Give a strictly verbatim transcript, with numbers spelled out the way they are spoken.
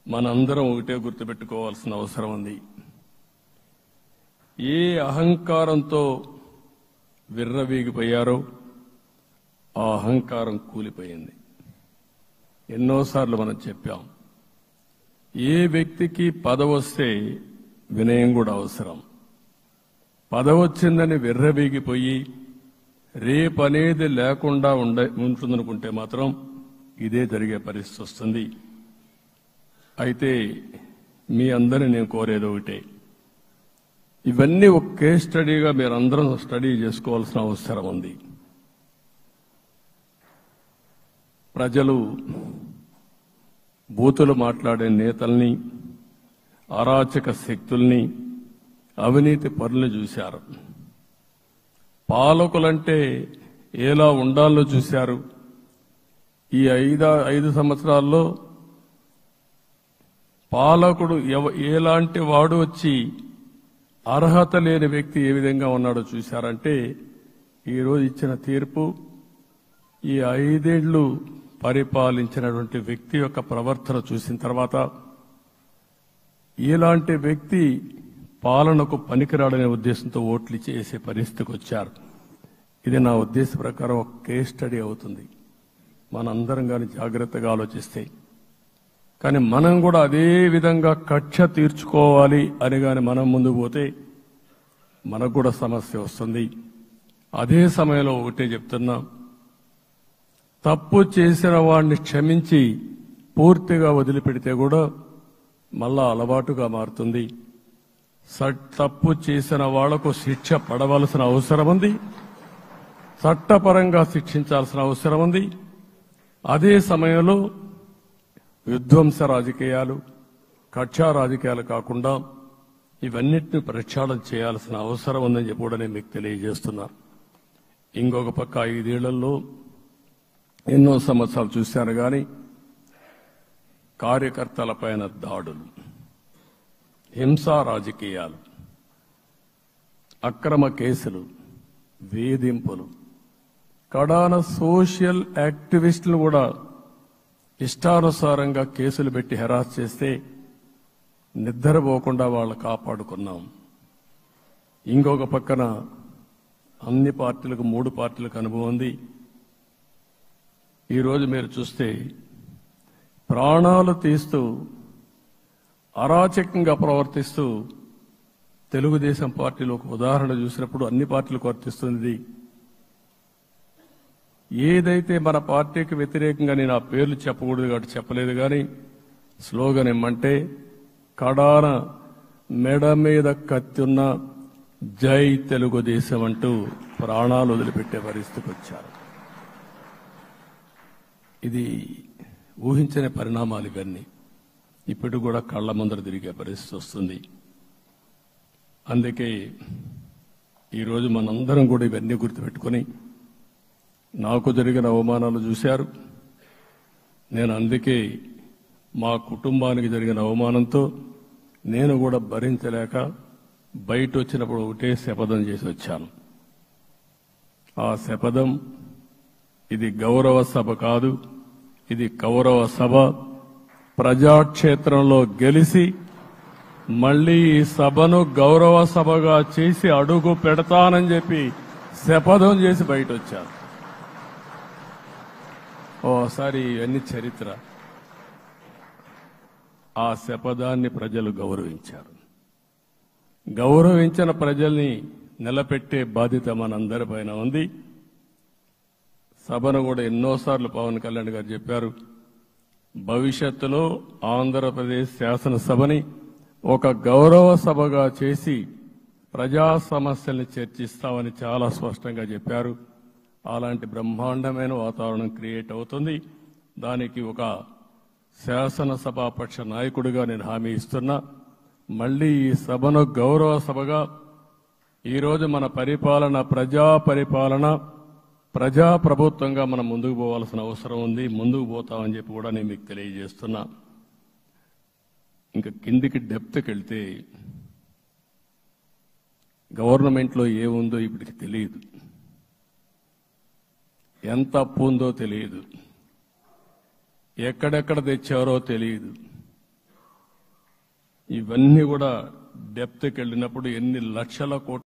మనందరం ఒకటే గుర్తుపెట్టుకోవాల్సిన అవసరం ఉంది. ఏ అహంకారంతో విర్రవీగిపోయారో ఆ అహంకారం కూలిపోయింది. ఎన్నోసార్లు మనం చెప్పాం, ఏ వ్యక్తికి పదవి వస్తే వినయం కూడా అవసరం. పదవి వచ్చిందని విర్రవీగిపోయి రేపనేది లేకుండా ఉండ ఉంటుందనుకుంటే మాత్రం ఇదే జరిగే పరిస్థితి వస్తుంది. అయితే మీ అందరిని నేను కోరేది ఒకటే, ఇవన్నీ ఒక కేస్ స్టడీగా మీరందరం స్టడీ చేసుకోవాల్సిన అవసరం ఉంది. ప్రజలు బూతులు మాట్లాడే నేతల్ని, అరాచక శక్తుల్ని, అవినీతి పరుల్ని చూశారు. పాలకులంటే ఎలా ఉండాలో చూశారు. ఈ ఐదు ఐదు సంవత్సరాల్లో పాలకుడు ఎలాంటి వాడు వచ్చి అర్హత లేని వ్యక్తి ఏ విధంగా ఉన్నాడో చూశారంటే, ఈరోజు ఇచ్చిన తీర్పు ఈ ఐదేళ్లు పరిపాలించినటువంటి వ్యక్తి యొక్క ప్రవర్తన చూసిన తర్వాత ఇలాంటి వ్యక్తి పాలనకు పనికిరాడనే ఉద్దేశంతో ఓట్లు చేసే పరిస్థితికి వచ్చారు. ఇది నా ఉద్దేశ ప్రకారం ఒక కేస్ స్టడీ అవుతుంది, మనందరం కానీ జాగ్రత్తగా ఆలోచిస్తే. కానీ మనం కూడా అదే విధంగా కక్ష తీర్చుకోవాలి అని కానీ మనం ముందుకు పోతే మనకు కూడా సమస్య వస్తుంది. అదే సమయంలో ఒకటే చెప్తున్నా, తప్పు చేసిన వాడిని క్షమించి పూర్తిగా వదిలిపెడితే కూడా మళ్ళా అలవాటుగా మారుతుంది. తప్పు చేసిన వాళ్లకు శిక్ష పడవలసిన అవసరం ఉంది, చట్టపరంగా శిక్షించాల్సిన అవసరం ఉంది. అదే సమయంలో విధ్వంస రాజకీయాలు, కక్షా రాజకీయాలు కాకుండా ఇవన్నిటిని ప్రక్షాళన చేయాల్సిన అవసరం ఉందని చెప్పి కూడా నేను మీకు తెలియజేస్తున్నా. ఇంకొక పక్క ఐదేళ్లలో ఎన్నో సంవత్సరాలు చూశాను కానీ కార్యకర్తలపైన దాడులు, హింసా రాజకీయాలు, అక్రమ కేసులు, వేధింపులు, కడాన సోషల్ యాక్టివిస్టులు కూడా ఇష్టానుసారంగా కేసులు పెట్టి హెరాస్ చేస్తే నిద్రపోకుండా వాళ్ళు కాపాడుకున్నాం. ఇంకొక పక్కన అన్ని పార్టీలకు, మూడు పార్టీలకు అనుభవం ఉంది. ఈరోజు మీరు చూస్తే ప్రాణాలు తీస్తూ అరాచకంగా ప్రవర్తిస్తూ తెలుగుదేశం పార్టీలో ఒక ఉదాహరణ చూసినప్పుడు అన్ని పార్టీలకు వర్తిస్తుంది. ఏదైతే మన పార్టీకి వ్యతిరేకంగా నేను ఆ పేర్లు చెప్పకూడదు కాబట్టి చెప్పలేదు, కానీ స్లోగన్ ఏమంటే కడాన మెడ మీద కత్తున్న జై తెలుగుదేశం అంటూ ప్రాణాలు వదిలిపెట్టే పరిస్థితికి వచ్చారు. ఇది ఊహించని పరిణామాలు ఇవన్నీ. ఇప్పుడు కూడా కళ్ల ముందర తిరిగే పరిస్థితి వస్తుంది. అందుకే ఈరోజు మనందరం కూడా ఇవన్నీ గుర్తుపెట్టుకుని, నాకు జరిగిన అవమానాలు చూశారు. నేను అందుకే మా కుటుంబానికి జరిగిన అవమానంతో నేను కూడా భరించలేక బయట వచ్చినప్పుడు ఒకటే శపథం చేసి వచ్చాను. ఆ శపథం, ఇది గౌరవ సభ కాదు, ఇది కౌరవ సభ. ప్రజాక్షేత్రంలో గెలిచి మళ్లీ ఈ సభను గౌరవ సభగా చేసి అడుగు పెడతానని చెప్పి శపథం చేసి బయట వచ్చాను. ఓసారి ఇవన్నీ చరిత్ర. ఆ శపథాన్ని ప్రజలు గౌరవించారు. గౌరవించిన ప్రజల్ని నిలబెట్టే బాధ్యత మనందరిపైన ఉంది. సభను కూడా ఎన్నోసార్లు పవన్ కళ్యాణ్ గారు చెప్పారు, భవిష్యత్తులో ఆంధ్రప్రదేశ్ శాసనసభని ఒక గౌరవ సభగా చేసి ప్రజా సమస్యల్ని చర్చిస్తామని చాలా స్పష్టంగా చెప్పారు. అలాంటి బ్రహ్మాండమైన వాతావరణం క్రియేట్ అవుతుంది. దానికి ఒక శాసనసభాపక్ష నాయకుడిగా నేను హామీ ఇస్తున్నా. మళ్లీ ఈ సభను గౌరవ సభగా, ఈరోజు మన పరిపాలన ప్రజా పరిపాలన, ప్రజా ప్రభుత్వంగా మనం ముందుకు పోవాల్సిన అవసరం ఉంది. ముందుకు పోతామని చెప్పి కూడా నేను మీకు తెలియజేస్తున్నా. ఇంకా కిందికి డెప్త్కి వెళ్తే గవర్నమెంట్లో ఏముందో ఇప్పటికి తెలియదు, ఎంత అప్పు ఉందో తెలియదు, ఎక్కడెక్కడ తెచ్చారో తెలియదు, ఇవన్నీ కూడా డెప్త్కి వెళ్ళినప్పుడు ఎన్ని లక్షల కోట్ల